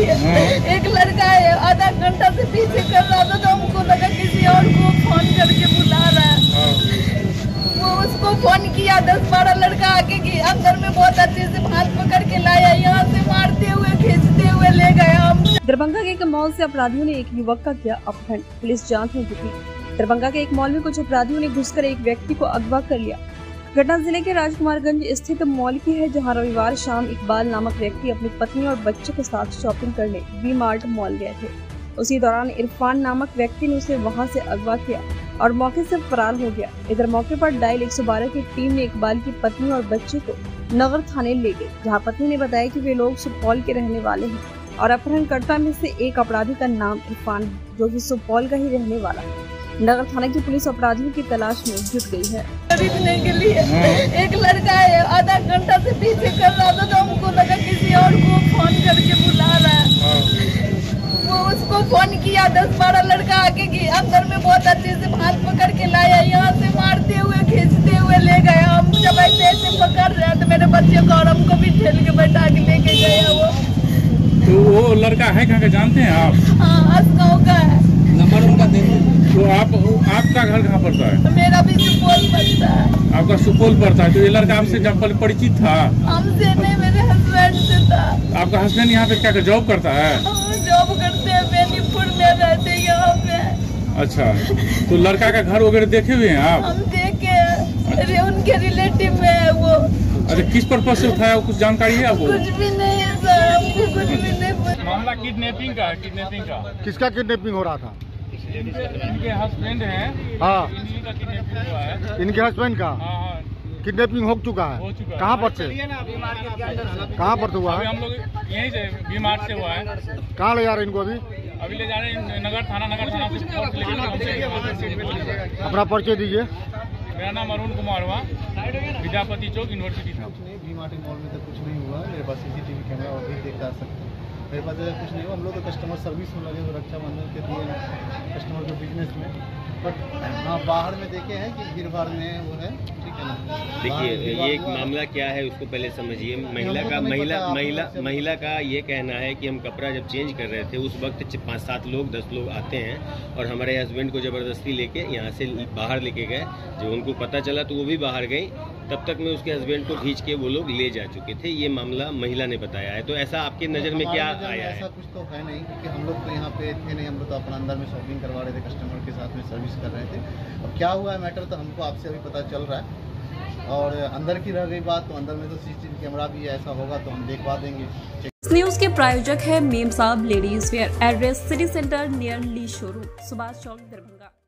एक लड़का है आधा घंटा से पीछे कर रहा था, तो हमको लगा किसी और को फोन करके बुला रहा है। वो उसको फोन किया, 10-12 लड़का आके की अंदर में बहुत अच्छे से हाथ पकड़ के लाया, यहाँ से मारते हुए खींचते हुए ले गया। दरभंगा के एक मॉल से अपराधियों ने एक युवक का किया अपहरण, पुलिस जांच में जुटी। दरभंगा के एक मॉल में कुछ अपराधियों ने घुसकर एक व्यक्ति को अगवा कर लिया। घटना जिले के राजकुमारगंज स्थित मॉल की है, जहां रविवार शाम इकबाल नामक व्यक्ति अपनी पत्नी और बच्चे के साथ शॉपिंग करने वी मार्ट मॉल गए थे। उसी दौरान इरफान नामक व्यक्ति ने उसे वहां से अगवा किया और मौके से फरार हो गया। इधर मौके पर डायल 112 की टीम ने इकबाल की पत्नी और बच्चे को नगर थाने ले गई, जहाँ पत्नी ने बताया कि वे लोग सुपौल के रहने वाले हैं और अपहरणकर्ता में से एक अपराधी का नाम इरफान है, जो कि सुपौल का ही रहने वाला है। नगर थाना की पुलिस अपराधियों की तलाश में जुट गई है। खरीदने के लिए एक लड़का है आधा घंटा से पीछे कर रहा था, तो हमको लगा किसी और को फोन करके बुला रहा है। वो उसको फोन किया, 10-12 लड़का आके की अंदर में बहुत अच्छे से हाथ पकड़ के लाया, यहाँ से मारते हुए खींचते हुए ले गया। हम जब ऐसे पकड़ रहे तो मेरे बच्चे को और हमको भी ठेल के बैठा के लेके गया। वो तो वो लड़का है कहाँ का जानते हैं आप? हाँ, असगांव का है। नंबर उनका दे दो। तो आपका घर कहाँ पड़ता है? मेरा भी सुपौल पड़ता है। आपका सुपौल पड़ता है। तो ये लड़का आपसे जब परिचित था? हमसे नहीं, मेरे हस्बैंड से था। आपका हस्बैंड यहाँ पे क्या जॉब करता है? जॉब करते हैं, बेनीपुर में रहते हैं यहाँ पे। अच्छा, तो लड़का का घर वगैरह देखे हुए हैं आप? हम देखे, उनके रिलेटिव में है वो। अच्छा, किस पर्पज से उठाया, कुछ जानकारी है आपको? कुछ भी नहीं है सर, हमको कुछ भी नहीं। मामला किडनैपिंग का है। किडनैपिंग का किसका किडनैपिंग हो रहा था? इनके हस्बैंड हैं। हाँ, इन्हीं का किडनैपिंग हुआ है। इनके हस्बैंड का हाँ, किडनैपिंग हो चुका है। कहाँ पर से? कहाँ पर से हुआ है? हम लोग यहीं से वी मार्ट से हुआ है। कहाँ ले जा रहे हैं इनको अभी? अभी ले जा रहे हैं नगर थाना से। अपना परिचय दीजिए। मेरा नाम अरुण कुमार हुआ, विद्यापति चौक यूनिवर्सिटी था। वी मार्ट मॉल में तो कुछ नहीं हुआ। मेरे पास सीसीटीवी कैमरा और भी देखा सकते। मेरे पास कुछ नहीं हुआ। हम लोग तो कस्टमर सर्विस में लगे, रक्षाबंधन के दिए कस्टमर के बिजनेस में। बट हाँ, बाहर में देखे हैं कि भीड़ भाड़ में वो है, ठीक है ना। देखिए, ये एक मामला क्या है उसको पहले समझिए। महिला का ये कहना है कि हम कपड़ा जब चेंज कर रहे थे उस वक्त 5-7 लोग 10 लोग आते हैं और हमारे हस्बैंड को ज़बरदस्ती लेके यहाँ से बाहर लेके गए। जब उनको पता चला तो वो भी बाहर गई। तब तक में उसके हस्बैंड को खींच के वो लोग ले जा चुके थे। ये मामला महिला ने बताया है। तो ऐसा आपके नज़र में क्या आया है? ऐसा कुछ तो है नहीं, क्योंकि हम लोग तो यहाँ पे थे नहीं। हम लोग तो अपना अंदर में शॉपिंग करवा रहे थे, कस्टमर के साथ में सर्विस कर रहे थे। अब क्या हुआ है मैटर तो हमको आपसे अभी पता चल रहा है। और अंदर की रह गई बात, तो अंदर में तो सीसीटीवी कैमरा भी ऐसा होगा तो हम देखवा देंगे। इस न्यूज के प्रायोजक है Mem Sahab ladies wear, address city centre near Lee showroom, Subhash Chowk, Darbhanga.